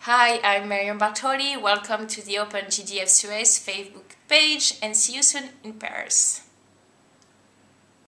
Hi, I'm Bartoli. Welcome to the Open GDF SUEZ Facebook page and see you soon in Paris.